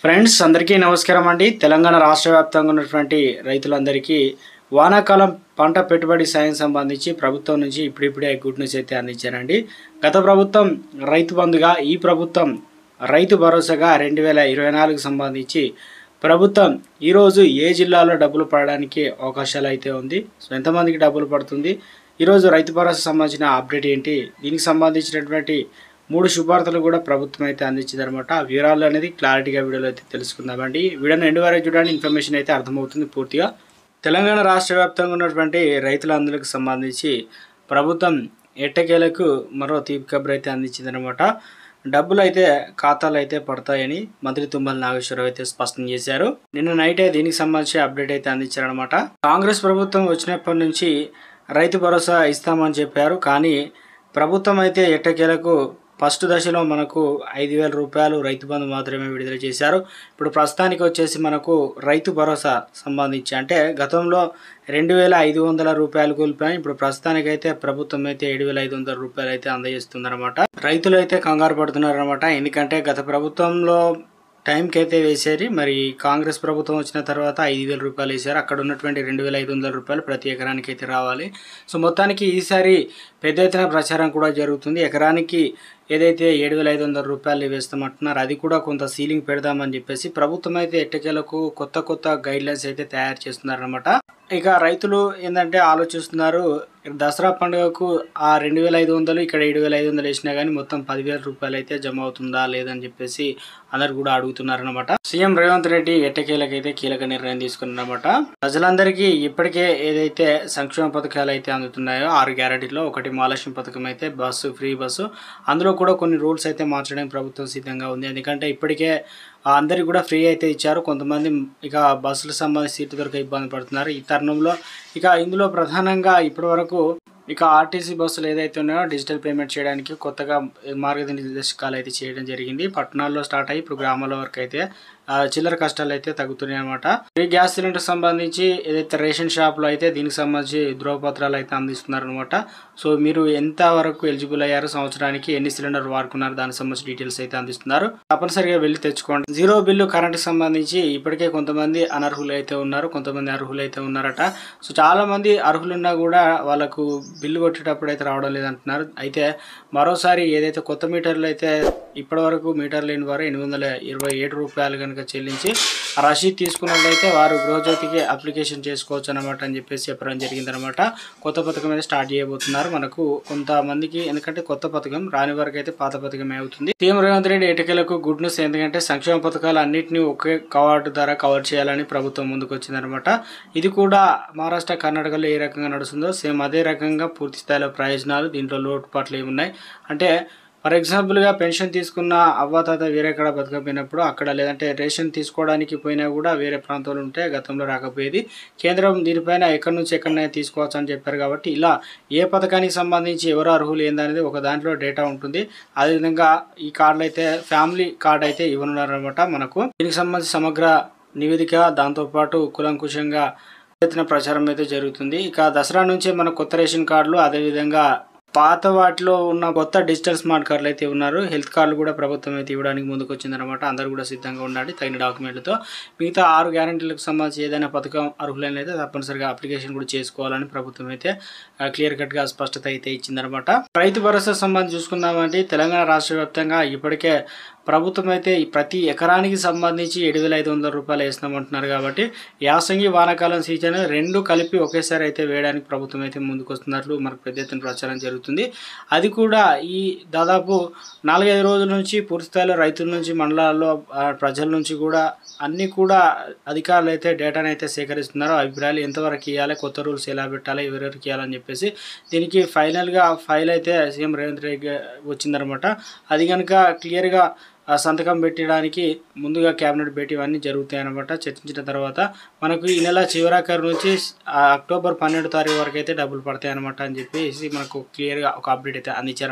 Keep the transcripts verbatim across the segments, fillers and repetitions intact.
Friends అందరికీ నమస్కారం అండి. తెలంగాణ రాష్ట్ర వ్యాప్తంగా ఉన్నటువంటి రైతులందరికీ వానాకాలం పంట పెట్టుబడి సాయం సంబంధించి ప్రభుత్వం నుంచి ఇప్పుడిప్పుడే గుడ్ న్యూస్ అయితే అందించారండి. గత ప్రభుత్వం రైతు బంధుగా, ఈ ప్రభుత్వం రైతు భరోసాగా రెండు వేల ఇరవై నాలుగు సంబంధించి ప్రభుత్వం ఈరోజు ఏ జిల్లాలో డబ్బులు పడడానికి అవకాశాలు అయితే ఉంది, సో ఎంతమందికి డబ్బులు పడుతుంది, ఈరోజు రైతు భరోసా సంబంధించిన అప్డేట్ ఏంటి, దీనికి సంబంధించినటువంటి మూడు శుభార్తలు కూడా ప్రభుత్వం అయితే అందించింది అనమాట. ఆ వివరాలు అనేది క్లారిటీగా వీడియోలో అయితే తెలుసుకుందామండి. వీడియోని ఎండు వరకు చూడండి, ఇన్ఫర్మేషన్ అయితే అర్థమవుతుంది పూర్తిగా. తెలంగాణ రాష్ట్ర వ్యాప్తంగా ఉన్నటువంటి రైతులందరికి సంబంధించి ప్రభుత్వం ఎట్టకేలకు మరో తీపి కబురు అయితే అందించింది అనమాట. డబ్బులు అయితే ఖాతాలు అయితే పడతాయని మంత్రి తుమ్మల నాగేశ్వరరావు అయితే స్పష్టం చేశారు. నిన్న నైటే దీనికి సంబంధించి అప్డేట్ అయితే అందించారనమాట. కాంగ్రెస్ ప్రభుత్వం వచ్చినప్పటి నుంచి రైతు భరోసా ఇస్తామని చెప్పారు, కానీ ప్రభుత్వం అయితే ఎట్టకేలకు ఫస్ట్ దశలో మనకు ఐదు వేల రూపాయలు రైతు బంధు మాత్రమే విడుదల చేశారు. ఇప్పుడు ప్రస్తుతానికి వచ్చేసి మనకు రైతు భరోసా సంబంధించి అంటే గతంలో రెండు వేల ఐదు వందల రూపాయలు కోల్పోయాయి. ఇప్పుడు ప్రస్తుతానికైతే ప్రభుత్వం అయితే ఏడు వేల ఐదు వందల రూపాయలు అయితే అందజేస్తుందన్నమాట. రైతులు అయితే కంగారు పడుతున్నారన్నమాట. ఎందుకంటే గత ప్రభుత్వంలో టైంకి అయితే వేసారు, మరి కాంగ్రెస్ ప్రభుత్వం వచ్చిన తర్వాత ఐదు వేల రూపాయలు వేసారు. అక్కడ ఉన్నటువంటి రెండు వేల ఐదు వందల రూపాయలు ప్రతి ఎకరానికి అయితే రావాలి. సో మొత్తానికి ఈసారి పెద్ద ఎత్తున ప్రచారం కూడా జరుగుతుంది. ఎకరానికి ఏదైతే ఏడు వేల ఐదు వందల రూపాయలు వేస్తామంటున్నారు, అది కూడా కొంత సీలింగ్ పెడదామని చెప్పేసి ప్రభుత్వం అయితే ఎట్టకేలకు కొత్త కొత్త గైడ్లైన్స్ అయితే తయారు చేస్తున్నారనమాట. ఇక రైతులు ఏంటంటే ఆలోచిస్తున్నారు, దసరా పండుగకు ఆ రెండు వేల ఐదు వందలు ఇక్కడ ఏడు వేల ఐదు వందలు వేసినా కానీ మొత్తం పదివేల రూపాయలు అయితే జమ అవుతుందా లేదని చెప్పేసి అందరు కూడా అడుగుతున్నారనమాట. సీఎం రేవంత్ రెడ్డి ఎట్టకేలకైతే కీలక నిర్ణయం తీసుకున్నారనమాట. ప్రజలందరికీ ఇప్పటికే ఏదైతే సంక్షేమ పథకాలు అయితే అందుతున్నాయో ఆరు గ్యారెంటీలో ఒకటి మహాలక్ష్మి పథకం అయితే బస్సు ఫ్రీ బస్సు, అందులో కూడా కొన్ని రూల్స్ అయితే మార్చడానికి ప్రభుత్వం సిద్ధంగా ఉంది. ఎందుకంటే ఇప్పటికే అందరికి కూడా ఫ్రీ అయితే ఇచ్చారు, కొంతమంది ఇక బస్సులకు సంబంధించి సీట్లు దొరక ఇబ్బంది పడుతున్నారు. ఈ తరుణంలో ఇక ఇందులో ప్రధానంగా ఇప్పటి వరకు ఇక ఆర్టీసీ బస్సులు ఏదైతే ఉన్నాయో డిజిటల్ పేమెంట్ చేయడానికి కొత్తగా మార్గనిర్దేశకాలు అయితే చేయడం జరిగింది. పట్టణాల్లో స్టార్ట్ అయ్యి ఇప్పుడు గ్రామాల వరకు అయితే చిల్లర కష్టాలు అయితే తగ్గుతున్నాయి అనమాట. ఈ గ్యాస్ సిలిండర్ సంబంధించి ఏదైతే రేషన్ షాప్లో అయితే దీనికి సంబంధించి ధృవపత్రాలు అయితే అందిస్తున్నారు అనమాట. సో మీరు ఎంత వరకు ఎలిజిబుల్ అయ్యారు, సంవత్సరానికి ఎన్ని సిలిండర్ వాడుకున్నారు, దానికి సంబంధించి డీటెయిల్స్ అయితే అందిస్తున్నారు. తప్పనిసరిగా వెళ్ళి తెచ్చుకోండి. జీరో బిల్లు కరెంట్ సంబంధించి ఇప్పటికే కొంతమంది అనర్హులు అయితే ఉన్నారు, కొంతమంది అర్హులు అయితే ఉన్నారట. సో చాలా మంది అర్హులున్నా కూడా వాళ్ళకు బిల్లు కొట్టేటప్పుడు అయితే రావడం లేదంటున్నారు. అయితే మరోసారి ఏదైతే కొత్త మీటర్లు అయితే ఇప్పటి వరకు మీటర్ లేని వారు ఎనిమిది వందల ఇరవై ఏడు రూపాయలు కనుక చెల్లించి ఆ రసీదు తీసుకున్నట్లయితే వారు గృహజ్యోతికి అప్లికేషన్ చేసుకోవచ్చు అనమాట అని చెప్పేసి చెప్పడం జరిగిందనమాట. కొత్త పథకం అయితే స్టార్ట్ చేయబోతున్నారు. మనకు కొంతమందికి ఎందుకంటే కొత్త పథకం రాని వరకు అయితే పాత పథకమే అవుతుంది. సీఎం రేవంత్ రెడ్డి ఎటుకలకు గుడ్ న్యూస్, ఎందుకంటే సంక్షేమ పథకాలు అన్నింటినీ ఒకే కవార్డు ద్వారా కవర్ చేయాలని ప్రభుత్వం ముందుకు వచ్చిందనమాట. ఇది కూడా మహారాష్ట్ర కర్ణాటకలో ఏ రకంగా నడుస్తుందో సేమ్ అదే రకంగా పూర్తి స్థాయిలో ప్రయోజనాలు, దీంట్లో లోటుపాట్లు ఏమున్నాయి అంటే ఫర్ ఎగ్జాంపుల్గా పెన్షన్ తీసుకున్న అవ్వాతాత వేరే కాడ బతకపోయినప్పుడు అక్కడ లేదంటే రేషన్ తీసుకోవడానికి పోయినా కూడా వేరే ప్రాంతాలు ఉంటే గతంలో రాకపోయేది. కేంద్రం దీనిపైన ఎక్కడి నుంచి ఎక్కడైనా తీసుకోవచ్చు అని చెప్పారు. కాబట్టి ఇలా ఏ పథకానికి సంబంధించి ఎవరు అర్హులు ఏందనేది ఒక దాంట్లో డేటా ఉంటుంది. అదేవిధంగా ఈ కార్డులు అయితే ఫ్యామిలీ కార్డు అయితే ఇవ్వనున్నారనమాట. మనకు దీనికి సంబంధించి సమగ్ర నివేదిక, దాంతోపాటు కులంకుశంగా ఎత్తున ప్రచారం అయితే జరుగుతుంది. ఇక దసరా నుంచే మన కొత్త రేషన్ కార్డులు, అదేవిధంగా పాత వాటిలో ఉన్న కొత్త డిజిటల్ స్మార్ట్ కార్డులు అయితే ఉన్నారు. హెల్త్ కార్డులు కూడా ప్రభుత్వం అయితే ఇవ్వడానికి ముందుకు వచ్చిందనమాట. అందరూ కూడా సిద్ధంగా ఉండండి తగిన డాక్యుమెంట్లతో. మిగతా ఆరు గ్యారెంటీలకు సంబంధించి ఏదైనా పథకం అర్హులైన అయితే తప్పనిసరిగా అప్లికేషన్ కూడా చేసుకోవాలని ప్రభుత్వం అయితే క్లియర్ కట్గా స్పష్టత అయితే ఇచ్చిందనమాట. రైతు భరోసా సంబంధించి చూసుకుందామంటే తెలంగాణ రాష్ట్ర వ్యాప్తంగా ఇప్పటికే ప్రభుత్వం అయితే ప్రతి ఎకరానికి సంబంధించి ఏడు వేల ఐదు వందల రూపాయలు వేస్తామంటున్నారు. కాబట్టి యాసంగి వానాకాలం సీజన్ రెండు కలిపి ఒకేసారి అయితే వేయడానికి ప్రభుత్వం అయితే ముందుకు వస్తున్నట్లు మనకు పెద్ద ఎత్తున ప్రచారం జరుగుతుంది. అది కూడా ఈ దాదాపు నాలుగైదు రోజుల నుంచి పూర్తి స్థాయిలో రైతుల నుంచి, మండలాల్లో ప్రజల నుంచి కూడా అన్నీ కూడా అధికారులు అయితే డేటాను అయితే సేకరిస్తున్నారు. అభిప్రాయాలు ఎంతవరకు ఇవ్వాలి, కొత్త రూల్స్ ఎలా పెట్టాలి, ఎవరెవరికి ఇవ్వాలని చెప్పేసి దీనికి ఫైనల్గా ఫైల్ అయితే సీఎం రేవంత్ రెడ్డి వచ్చిందనమాట. అది కనుక క్లియర్గా సంతకం పెట్టడానికి ముందుగా క్యాబినెట్ భేటీ ఇవన్నీ జరుగుతాయి అనమాట. చర్చించిన తర్వాత మనకు ఈ నెల చివరాఖరు నుంచి అక్టోబర్ పన్నెండు తారీఖు వరకు అయితే డబ్బులు పడతాయి అనమాట అని చెప్పేసి మనకు క్లియర్గా ఒక అప్డేట్ అయితే అందించారనమాట.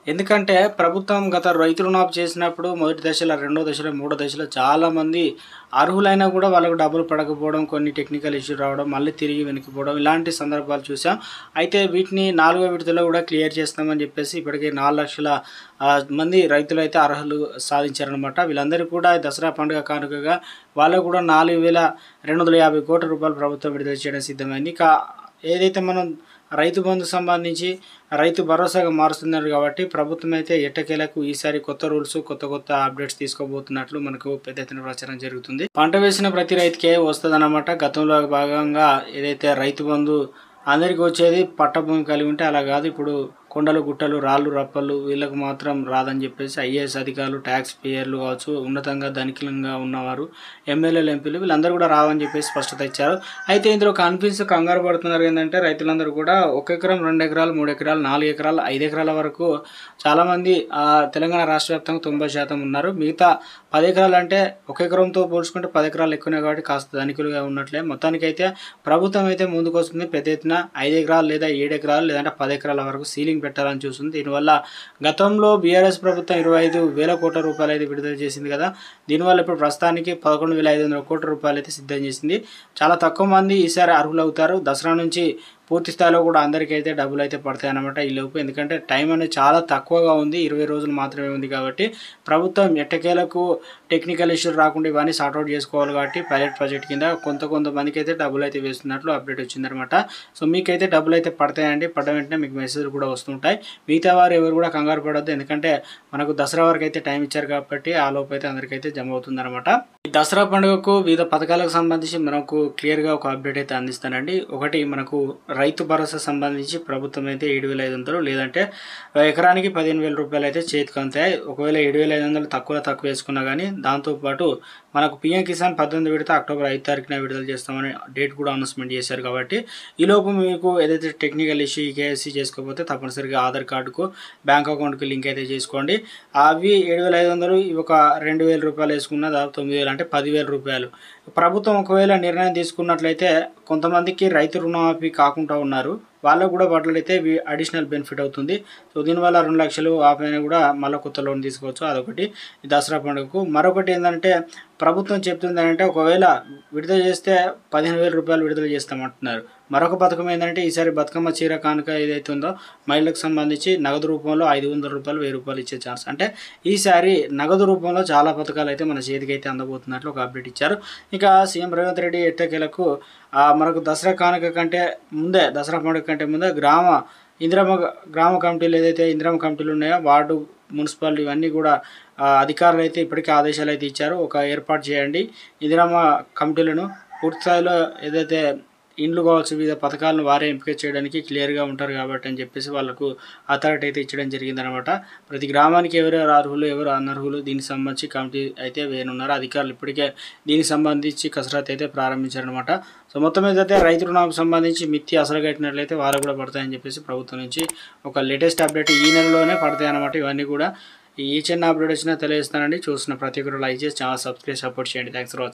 ఎందుకంటే ప్రభుత్వం గత రైతు రుణమాఫీ చేసినప్పుడు మొదటి దశలో, రెండో దశలో, మూడో దశలో చాలామంది అర్హులైనా కూడా వాళ్ళకు డబ్బులు పడకపోవడం, కొన్ని టెక్నికల్ ఇష్యూ రావడం, మళ్ళీ తిరిగి వెనక్కిపోవడం ఇలాంటి సందర్భాలు చూసాం. అయితే వీటిని నాలుగో విడతలో కూడా క్లియర్ చేస్తామని చెప్పేసి ఇప్పటికే నాలుగు లక్షల మంది రైతులైతే అర్హులు సాధించారనమాట. వీళ్ళందరికీ కూడా దసరా పండుగ కానుకగా వాళ్ళకు కూడా నాలుగు వేల రెండు వందల యాభై కోట్ల రూపాయలు ప్రభుత్వం విడుదల చేయడం సిద్ధమైంది. ఇక ఏదైతే మనం రైతు బంధు సంబంధించి రైతు భరోసాగా మారుస్తున్నారు కాబట్టి ప్రభుత్వం అయితే ఎట్టకేలకు ఈసారి కొత్త రూల్స్, కొత్త కొత్త అప్డేట్స్ తీసుకోబోతున్నట్లు మనకు పెద్ద ఎత్తున ప్రచారం జరుగుతుంది. పంట వేసిన ప్రతి రైతుకే వస్తుందన్నమాట. గతంలో భాగంగా ఏదైతే రైతు బంధు అందరికీ వచ్చేది పట్ట భూమి కలిగి ఉంటే, అలా కాదు. ఇప్పుడు కొండలు, గుట్టలు, రాళ్ళు, రప్పలు వీళ్ళకు మాత్రం రాదని చెప్పేసి ఐఏఎస్ అధికారులు, ట్యాక్స్ పేయర్లు కావచ్చు, ఉన్నతంగా ధనికులంగా ఉన్నవారు, ఎమ్మెల్యేలు, ఎంపీలు వీళ్ళందరూ కూడా రావని చెప్పేసి స్పష్టత ఇచ్చారు. అయితే ఇందులో కన్ఫ్యూజ్ కంగారు పడుతున్నారు. ఏంటంటే రైతులందరూ కూడా ఒక ఎకరం, రెండు ఎకరాలు, మూడు ఎకరాలు, నాలుగు ఎకరాలు, ఐదు ఎకరాల వరకు చాలామంది తెలంగాణ రాష్ట్ర వ్యాప్తంగా తొంభై శాతం ఉన్నారు. మిగతా పది ఎకరాలు అంటే ఒక ఎకరంతో పోల్చుకుంటే పది ఎకరాలు ఎక్కువనే కాబట్టి కాస్త ధనికులుగా ఉన్నట్లే. మొత్తానికైతే ప్రభుత్వం అయితే ముందుకు వస్తుంది. పెద్ద ఎత్తున ఐదు ఎకరాలు లేదా ఏడు ఎకరాలు లేదంటే పది ఎకరాల వరకు సీలింగ్ పెట్టాలని చూస్తుంది. దీనివల్ల గతంలో బీఆర్ఎస్ ప్రభుత్వం ఇరవై ఐదు వేల కోట్ల రూపాయలు అయితే విడుదల చేసింది కదా. దీనివల్ల ఇప్పుడు ప్రస్తుతానికి పదకొండు వేల ఐదు వందల కోట్ల రూపాయలు అయితే సిద్ధం చేసింది. చాలా తక్కువ మంది ఈసారి అర్హులు అవుతారు. దసరా నుంచి పూర్తి స్థాయిలో కూడా అందరికీ అయితే డబ్బులు అయితే పడతాయి అన్నమాట ఈ లోపు. ఎందుకంటే టైం అనేది చాలా తక్కువగా ఉంది, ఇరవై రోజులు మాత్రమే ఉంది కాబట్టి ప్రభుత్వం ఎట్టకేలకు టెక్నికల్ ఇష్యూలు రాకుండా ఇవన్నీ సార్ట్అవుట్ చేసుకోవాలి కాబట్టి పైలట్ ప్రాజెక్ట్ కింద కొంత కొంతమందికి అయితే డబ్బులు అయితే వేస్తున్నట్లు అప్డేట్ వచ్చిందనమాట. సో మీకైతే డబ్బులు అయితే పడతాయండి. పడ్డ వెంటనే మీకు మెసేజ్లు కూడా వస్తుంటాయి. మిగతా వారు ఎవరు కూడా కంగారు పడొద్దు, ఎందుకంటే మనకు దసరా వరకు అయితే టైం ఇచ్చారు కాబట్టి ఆ లోపు అయితే అందరికైతే జమ అవుతుందన్నమాట. ఈ దసరా పండుగకు వివిధ పథకాలకు సంబంధించి మనకు క్లియర్గా ఒక అప్డేట్ అయితే అందిస్తానండి. ఒకటి, మనకు రైతు భరోసా సంబంధించి ప్రభుత్వం అయితే ఏడు వేల ఐదు వందలు లేదంటే ఎకరానికి పదిహేను వేల రూపాయలు అయితే చేతికి అందుతాయి. ఒకవేళ ఏడు వేల ఐదు వందలు తక్కువ తక్కువ వేసుకున్నా కానీ దాంతోపాటు మనకు పీఎం కిసాన్ పద్దెనిమిది విడత అక్టోబర్ ఐదు తారీఖున విడుదల చేస్తామని డేట్ కూడా అనౌన్స్మెంట్ చేశారు. కాబట్టి ఈలోపు మీకు ఏదైతే టెక్నికల్ ఇష్యూ కేఎస్సీ చేసుకోకపోతే తప్పనిసరిగా ఆధార్ కార్డుకు, బ్యాంక్ అకౌంట్కి లింక్ అయితే చేసుకోండి. అవి ఏడు వేల ఐదు వందలు ఒక రెండు వేల రూపాయలు వేసుకున్న దాదాపు తొమ్మిది వేలు అంటే పదివేల రూపాయలు. ప్రభుత్వం ఒకవేళ నిర్ణయం తీసుకున్నట్లయితే కొంతమందికి రైతు రుణమాఫీ కాకుండా ఉన్నారు, వాళ్ళకు కూడా పట్లయితే అడిషనల్ బెనిఫిట్ అవుతుంది. సో దీనివల్ల రెండు లక్షలు ఆపైన కూడా మళ్ళీ కొత్త లోన్ తీసుకోవచ్చు. అదొకటి దసరా పండుగకు. మరొకటి ఏంటంటే ప్రభుత్వం చెప్తుంది అంటే ఒకవేళ విడుదల చేస్తే పదిహేను వేల రూపాయలు విడుదల చేస్తామంటున్నారు. మరొక పథకం ఏంటంటే ఈసారి బతుకమ్మ చీర కానుక ఏదైతే ఉందో మహిళలకు సంబంధించి నగదు రూపంలో ఐదు వందల రూపాయలు వెయ్యి రూపాయలు ఇచ్చే ఛాన్స్. అంటే ఈసారి నగదు రూపంలో చాలా పథకాలు అయితే మన చేతికి అయితే అందబోతున్నట్లు ఒక అప్డేట్ ఇచ్చారు. ఇక సీఎం రేవంత్ రెడ్డి ఎట్టకేలకు మనకు దసరా కానుక కంటే ముందే, దసరా పండుగ కంటే ముందే గ్రామ ఇందిరమ్మ గ్రామ కమిటీలు ఏదైతే ఇందిరమ్మ కమిటీలు ఉన్నాయో వార్డు, మున్సిపాలిటీ ఇవన్నీ కూడా అధికారులు అయితే ఇప్పటికే ఆదేశాలు అయితే ఇచ్చారు. ఒక ఏర్పాటు చేయండి ఇందిరమ్మ కమిటీలను, పూర్తి స్థాయిలో ఏదైతే ఇండ్లు కావచ్చు వివిధ పథకాలను వారే ఎంపిక చేయడానికి క్లియర్గా ఉంటారు కాబట్టి అని చెప్పేసి వాళ్ళకు అథారిటీ అయితే ఇచ్చడం జరిగిందనమాట. ప్రతి గ్రామానికి ఎవరెవరు అర్హులు, ఎవరు అనర్హులు దీనికి సంబంధించి కమిటీ అయితే వేయనున్నారు. అధికారులు ఇప్పటికే దీనికి సంబంధించి కసరత్తు అయితే ప్రారంభించారనమాట. సో మొత్తం మీద అయితే రైతు రుణాలకు సంబంధించి మిత్తి అసలు కట్టినట్లయితే వాళ్ళు కూడా పడతాయని చెప్పేసి ప్రభుత్వం నుంచి ఒక లేటెస్ట్ అప్డేట్ ఈ నెలలోనే పడతాయి అనమాట. ఇవన్నీ కూడా ఈ చిన్న అప్డేట్ వచ్చినా తెలియజేస్తానండి. చూసిన ప్రతి ఒక్కరు లైక్ చేసి ఛానల్ సబ్స్క్రైబ్ సపోర్ట్ చేయండి. Thanks for watching.